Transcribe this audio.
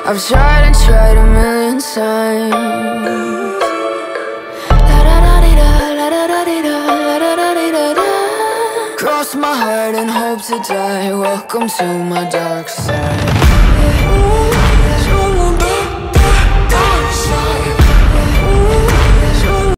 I've tried and tried a million times. La-da-da-dee-da, la-da-da-dee-da, la-da-da-dee-da-da. Cross my heart and hope to die. Welcome to my dark side.